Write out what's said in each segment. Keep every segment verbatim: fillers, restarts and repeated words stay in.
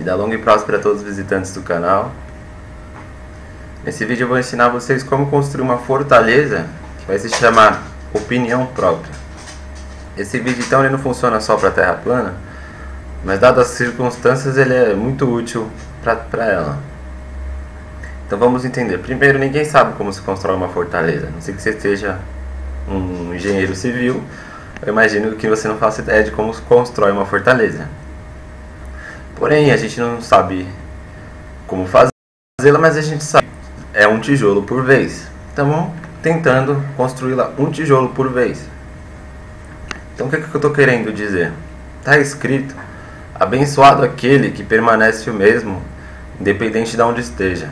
Vida longa e próspera a todos os visitantes do canal. Nesse vídeo eu vou ensinar vocês como construir uma fortaleza que vai se chamar opinião própria. Esse vídeo então ele não funciona só para a Terra plana, mas dadas as circunstâncias ele é muito útil para ela. Então vamos entender. Primeiro, ninguém sabe como se constrói uma fortaleza. Não sei que você seja um engenheiro civil, eu imagino que você não faça ideia de como se constrói uma fortaleza. Porém, a gente não sabe como fazê-la, mas a gente sabe é um tijolo por vez. Então vamos tentando construí-la um tijolo por vez. Então o que, é que eu estou querendo dizer? Está escrito: abençoado aquele que permanece o mesmo, independente de onde esteja.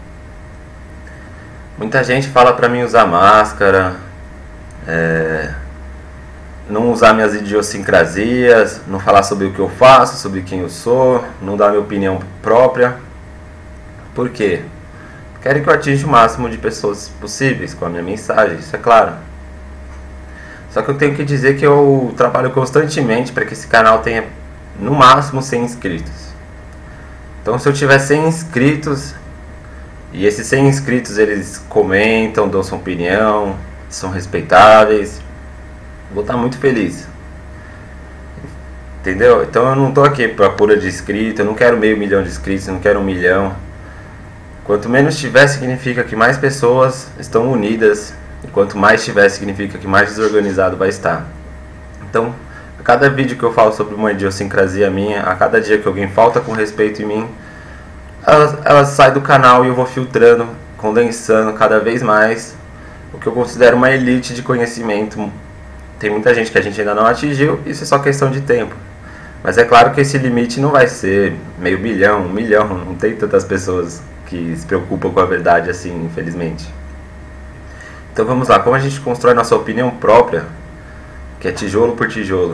Muita gente fala para mim usar máscara, é, não usar minhas idiosincrasias, não falar sobre o que eu faço, sobre quem eu sou, não dar minha opinião própria. Por quê? Quero que eu atinja o máximo de pessoas possíveis com a minha mensagem, isso é claro. Só que eu tenho que dizer que eu trabalho constantemente para que esse canal tenha no máximo cem inscritos. Então se eu tiver cem inscritos e esses cem inscritos eles comentam, dão sua opinião, são respeitáveis, vou estar muito feliz. Entendeu? Então eu não estou aqui para pura de inscrito, eu não quero meio milhão de inscritos, eu não quero um milhão. Quanto menos tiver, significa que mais pessoas estão unidas. E quanto mais tiver, significa que mais desorganizado vai estar. Então, a cada vídeo que eu falo sobre uma idiosincrasia minha, a cada dia que alguém falta com respeito em mim, ela, ela sai do canal e eu vou filtrando, condensando cada vez mais o que eu considero uma elite de conhecimento. Tem muita gente que a gente ainda não atingiu, isso é só questão de tempo. Mas é claro que esse limite não vai ser meio bilhão, um milhão, não tem tantas pessoas que se preocupam com a verdade assim, infelizmente. Então vamos lá, como a gente constrói nossa opinião própria, que é tijolo por tijolo.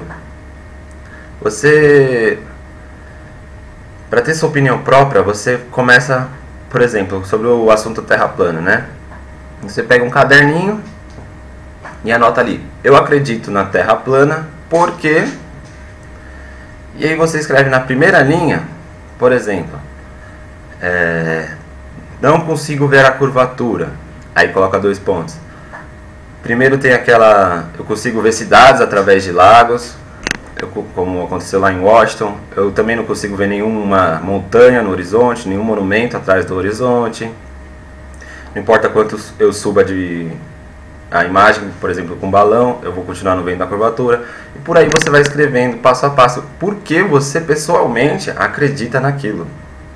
Você, para ter sua opinião própria, você começa, por exemplo, sobre o assunto terra plana, né? Você pega um caderninho e anota ali: eu acredito na terra plana porque... E aí você escreve na primeira linha, por exemplo, é, não consigo ver a curvatura. Aí coloca dois pontos. Primeiro tem aquela: eu consigo ver cidades através de lagos, eu, como aconteceu lá em Washington. Eu também não consigo ver nenhuma montanha no horizonte, nenhum monumento atrás do horizonte. Não importa quanto eu suba de a imagem, por exemplo, com um balão, eu vou continuar não vendo a curvatura. E por aí você vai escrevendo passo a passo por que você pessoalmente acredita naquilo.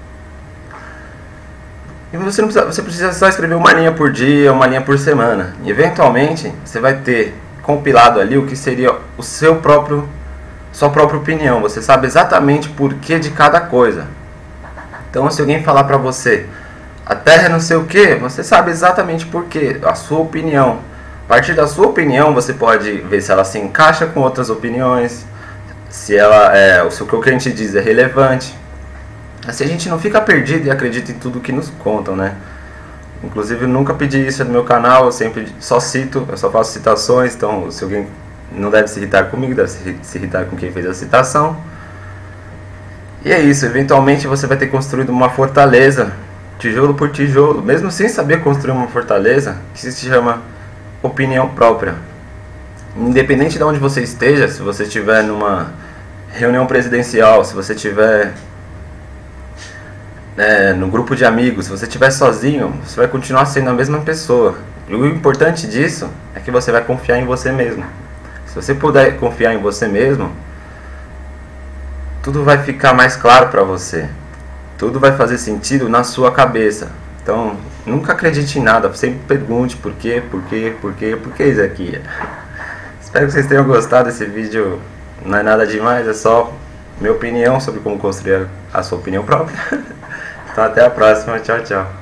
E você, não precisa, você precisa só escrever uma linha por dia, uma linha por semana. E eventualmente você vai ter compilado ali o que seria o seu próprio, sua própria opinião. Você sabe exatamente por que de cada coisa. Então se alguém falar pra você: a Terra é não sei o que, você sabe exatamente por quê, a sua opinião. A partir da sua opinião você pode ver se ela se encaixa com outras opiniões, se ela é, o que o cliente diz é relevante. Assim a gente não fica perdido e acredita em tudo que nos contam, né? Inclusive eu nunca pedi isso no meu canal, eu sempre só cito, eu só faço citações. Então se alguém não deve se irritar comigo, deve se irritar com quem fez a citação. E é isso, eventualmente você vai ter construído uma fortaleza, tijolo por tijolo, mesmo sem saber construir uma fortaleza, que se chama opinião própria. Independente de onde você esteja, se você estiver numa reunião presidencial, se você estiver É, no grupo de amigos, se você estiver sozinho, você vai continuar sendo a mesma pessoa. E o importante disso é que você vai confiar em você mesmo. Se você puder confiar em você mesmo, tudo vai ficar mais claro para você. Tudo vai fazer sentido na sua cabeça. Então, nunca acredite em nada. Sempre pergunte por quê, por quê, por quê, por que isso aqui. Espero que vocês tenham gostado desse vídeo. Não é nada demais, é só minha opinião sobre como construir a sua opinião própria. Então até a próxima, tchau, tchau.